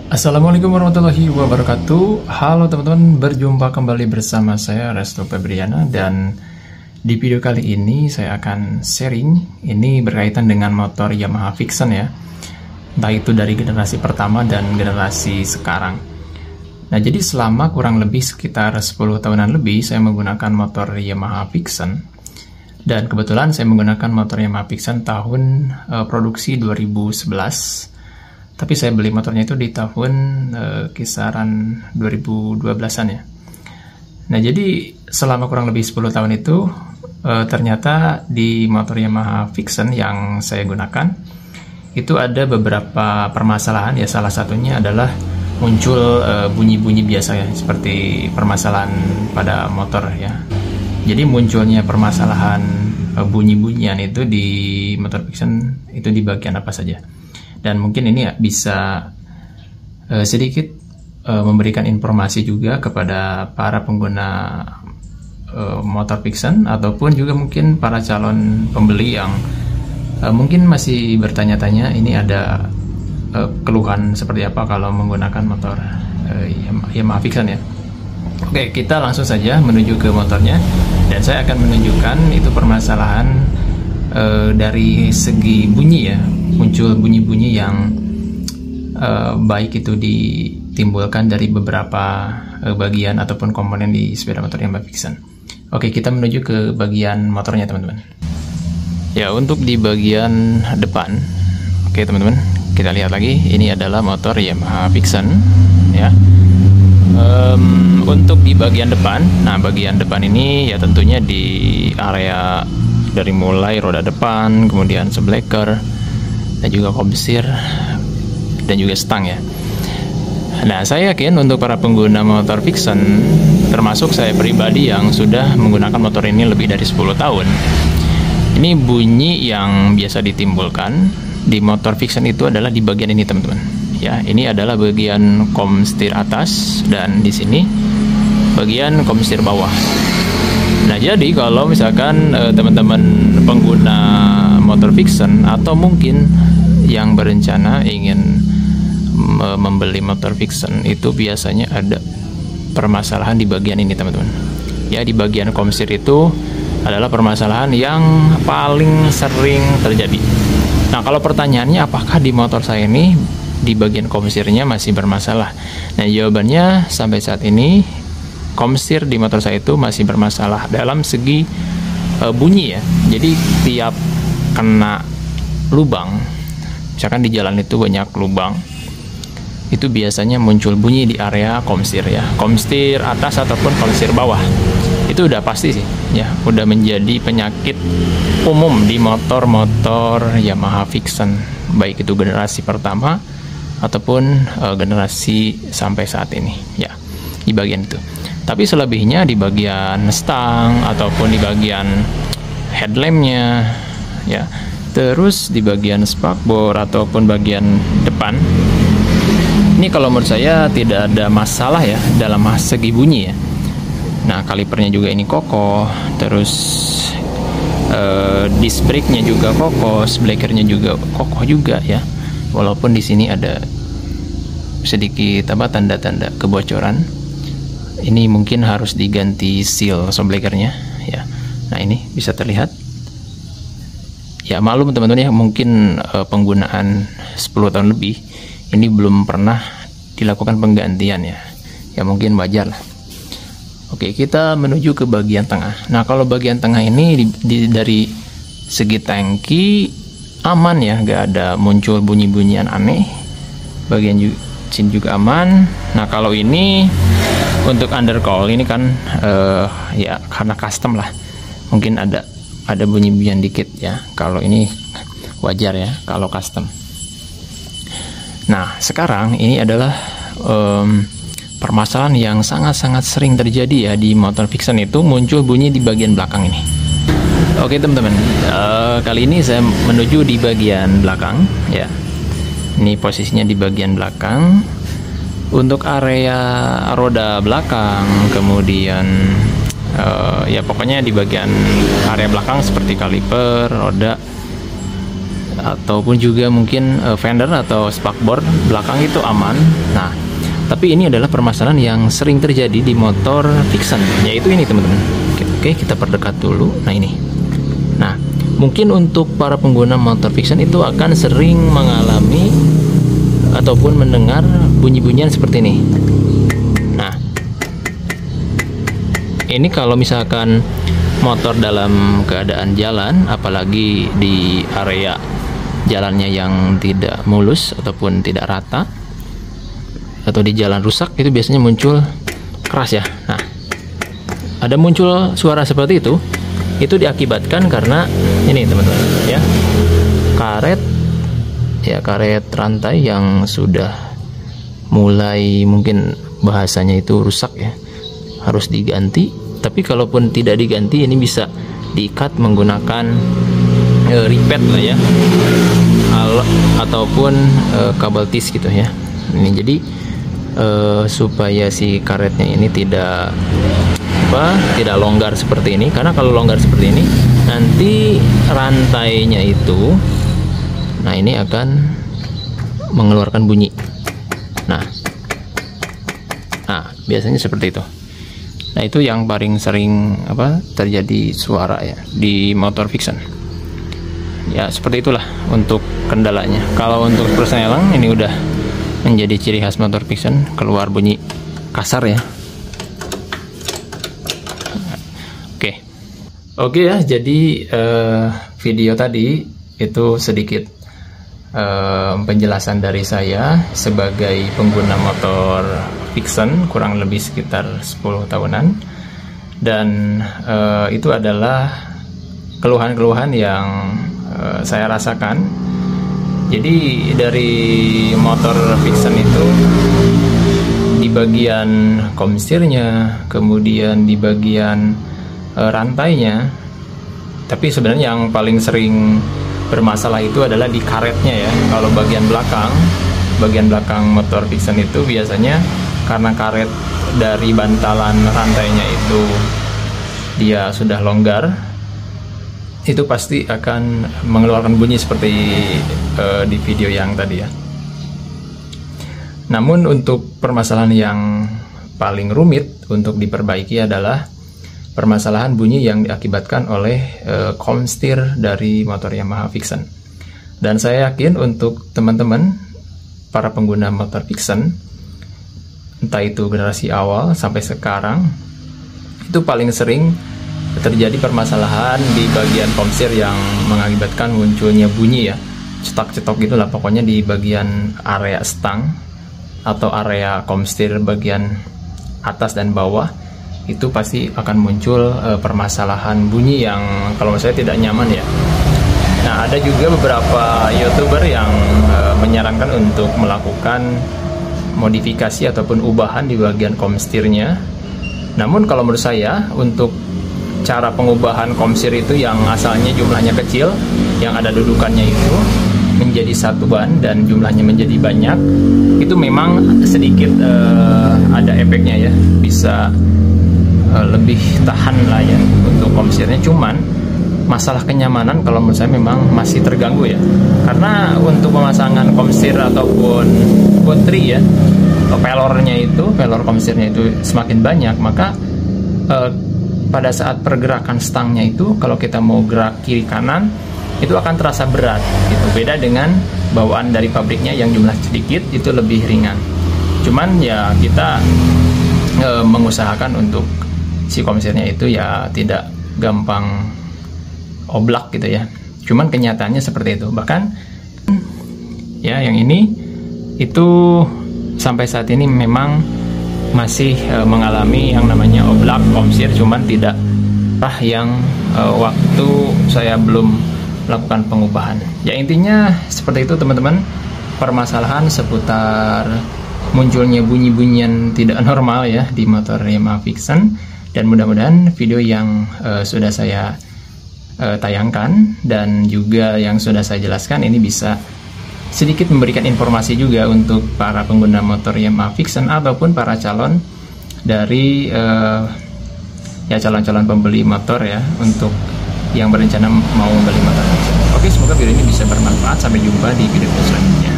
Assalamualaikum warahmatullahi wabarakatuh. Halo teman-teman, berjumpa kembali bersama saya Resto Febriana, dan di video kali ini saya akan sharing. Ini berkaitan dengan motor Yamaha Vixen ya, entah itu dari generasi pertama dan generasi sekarang. Nah, jadi selama kurang lebih sekitar 10 tahunan lebih saya menggunakan motor Yamaha Vixen, dan kebetulan saya menggunakan motor Yamaha Vixen tahun produksi 2011. Tapi saya beli motornya itu di tahun kisaran 2012-an ya. Nah, jadi selama kurang lebih 10 tahun itu ternyata di motor Yamaha Vixen yang saya gunakan itu ada beberapa permasalahan ya. Salah satunya adalah muncul bunyi-bunyi biasa ya, seperti permasalahan pada motor ya. Jadi munculnya permasalahan bunyi-bunyian itu di motor Vixen itu di bagian apa saja. Dan mungkin ini ya bisa sedikit memberikan informasi juga kepada para pengguna motor Vixen, ataupun juga mungkin para calon pembeli yang mungkin masih bertanya-tanya ini ada keluhan seperti apa kalau menggunakan motor Yamaha Vixen ya. Oke, kita langsung saja menuju ke motornya, dan saya akan menunjukkan itu permasalahan dari segi bunyi ya. Muncul bunyi-bunyi yang baik itu ditimbulkan dari beberapa bagian ataupun komponen di sepeda motor Yamaha Vixen. Oke, kita menuju ke bagian motornya teman-teman. Ya, untuk di bagian depan, oke teman-teman, kita lihat lagi. Ini adalah motor Yamaha Vixen ya. Untuk di bagian depan, nah bagian depan ini ya tentunya di area dari mulai roda depan, kemudian subleker, dan juga komstir, dan juga stang ya. Nah, saya yakin untuk para pengguna motor Vixen, termasuk saya pribadi yang sudah menggunakan motor ini lebih dari 10 tahun, ini bunyi yang biasa ditimbulkan di motor Vixen itu adalah di bagian ini teman-teman ya. Ini adalah bagian komstir atas, dan di sini bagian komstir bawah. Nah, jadi kalau misalkan teman-teman pengguna motor Vixen, atau mungkin yang berencana ingin membeli motor Vixen, itu biasanya ada permasalahan di bagian ini teman-teman ya. Di bagian komstir itu adalah permasalahan yang paling sering terjadi. Nah, kalau pertanyaannya apakah di motor saya ini di bagian komstirnya masih bermasalah, nah jawabannya sampai saat ini komstir di motor saya itu masih bermasalah dalam segi bunyi ya. Jadi tiap kena lubang, misalkan di jalan itu banyak lubang, itu biasanya muncul bunyi di area komstir ya, komstir atas ataupun komstir bawah. Itu udah pasti sih ya, udah menjadi penyakit umum di motor-motor Yamaha Vixen, baik itu generasi pertama ataupun generasi sampai saat ini ya, di bagian itu. Tapi selebihnya di bagian stang ataupun di bagian headlampnya ya, terus di bagian spakbor ataupun bagian depan, ini kalau menurut saya tidak ada masalah ya dalam segi bunyi ya. Nah, kalipernya juga ini kokoh, terus disc brake-nya juga kokoh, sblekernya juga kokoh juga ya. Walaupun di sini ada sedikit tanda-tanda kebocoran. Ini mungkin harus diganti seal shockbreakernya ya. Nah, ini bisa terlihat ya. Maklum teman-teman ya, mungkin penggunaan 10 tahun lebih ini belum pernah dilakukan penggantian ya. Ya mungkin wajar lah. Oke, kita menuju ke bagian tengah. Nah, kalau bagian tengah ini dari segi tangki aman ya, nggak ada muncul bunyi-bunyian aneh. Bagian sini juga aman. Nah, kalau ini untuk undercowl ini kan ya karena custom lah, mungkin ada bunyi-bunyian dikit ya. Kalau ini wajar ya kalau custom. Nah, sekarang ini adalah permasalahan yang sangat-sangat sering terjadi ya di motor Vixen, itu muncul bunyi di bagian belakang ini. Oke teman-teman, kali ini saya menuju di bagian belakang ya. Ini posisinya di bagian belakang. Untuk area roda belakang, kemudian ya pokoknya di bagian area belakang seperti kaliper, roda, ataupun juga mungkin fender atau spakbor belakang itu aman. Nah, tapi ini adalah permasalahan yang sering terjadi di motor Vixen, yaitu ini teman-teman. Oke, kita perdekat dulu. Nah ini. Nah, mungkin untuk para pengguna motor Vixen itu akan sering mengalami ataupun mendengar bunyi-bunyian seperti ini. Nah, ini kalau misalkan motor dalam keadaan jalan, apalagi di area jalannya yang tidak mulus ataupun tidak rata, atau di jalan rusak, itu biasanya muncul keras ya. Nah, ada muncul suara seperti itu diakibatkan karena ini teman-teman ya, karet rantai yang sudah mulai mungkin bahasanya itu rusak ya, harus diganti. Tapi kalaupun tidak diganti, ini bisa diikat menggunakan ripet lah ya, ataupun kabel tis gitu ya. Ini jadi supaya si karetnya ini tidak longgar seperti ini, karena kalau longgar seperti ini nanti rantainya itu, nah ini akan mengeluarkan bunyi. Nah biasanya seperti itu. Nah, itu yang paling sering terjadi suara ya di motor Vixen. Ya, seperti itulah untuk kendalanya. Kalau untuk persneling ini udah menjadi ciri khas motor Vixen, keluar bunyi kasar ya. Oke ya, jadi video tadi itu sedikit penjelasan dari saya sebagai pengguna motor Vixen kurang lebih sekitar 10 tahunan, dan itu adalah keluhan-keluhan yang saya rasakan. Jadi dari motor Vixen itu di bagian komstirnya, kemudian di bagian rantainya, tapi sebenarnya yang paling sering bermasalah itu adalah di karetnya ya. Kalau bagian belakang motor Vixen itu biasanya karena karet dari bantalan rantainya itu dia sudah longgar, itu pasti akan mengeluarkan bunyi seperti di video yang tadi ya. Namun untuk permasalahan yang paling rumit untuk diperbaiki adalah permasalahan bunyi yang diakibatkan oleh komstir dari motor Yamaha Vixen. Dan saya yakin untuk teman-teman para pengguna motor Vixen, entah itu generasi awal sampai sekarang, itu paling sering terjadi permasalahan di bagian komstir yang mengakibatkan munculnya bunyi ya, cetak-cetok gitulah pokoknya di bagian area stang atau area komstir bagian atas dan bawah. Itu pasti akan muncul permasalahan bunyi yang kalau menurut saya tidak nyaman ya. Nah, ada juga beberapa YouTuber yang menyarankan untuk melakukan modifikasi ataupun ubahan di bagian komstirnya. Namun kalau menurut saya, untuk cara pengubahan komstir itu yang asalnya jumlahnya kecil, yang ada dudukannya itu menjadi satu ban dan jumlahnya menjadi banyak, itu memang sedikit ada efeknya ya, bisa lebih tahan lah ya untuk komstirnya. Cuman masalah kenyamanan kalau menurut saya memang masih terganggu ya, karena untuk pemasangan komstir ataupun botri ya, pelor komstirnya itu semakin banyak, maka pada saat pergerakan stangnya itu kalau kita mau gerak kiri kanan itu akan terasa berat gitu. Beda dengan bawaan dari pabriknya yang jumlah sedikit itu lebih ringan. Cuman ya kita mengusahakan untuk si komstirnya itu ya tidak gampang oblak gitu ya. Cuman kenyataannya seperti itu. Bahkan ya yang ini itu sampai saat ini memang masih mengalami yang namanya oblak komstir, cuman tidak yang waktu saya belum melakukan pengubahan. Ya intinya seperti itu teman-teman, permasalahan seputar munculnya bunyi-bunyian tidak normal ya di motor Yamaha Vixen. Dan mudah-mudahan video yang sudah saya tayangkan dan juga yang sudah saya jelaskan ini bisa sedikit memberikan informasi juga untuk para pengguna motor Yamaha Vixen ataupun para calon dari calon-calon pembeli motor ya, untuk yang berencana mau membeli motor. Oke, semoga video ini bisa bermanfaat. Sampai jumpa di video selanjutnya.